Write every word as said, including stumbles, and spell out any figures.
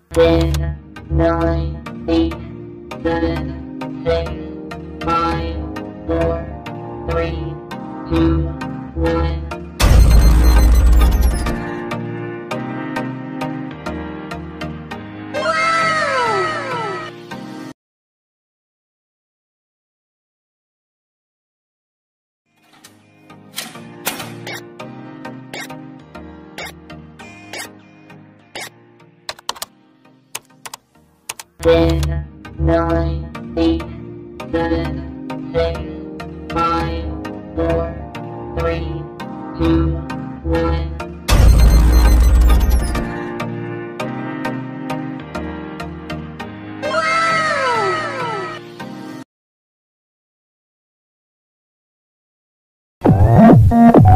ten, nine, eight, seven, six, five, four, three, two, one. ten, nine, eight, seven, six, five, four, three, two, one. Wow!